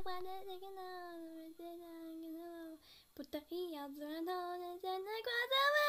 wanna take it all, put the key out the door and I got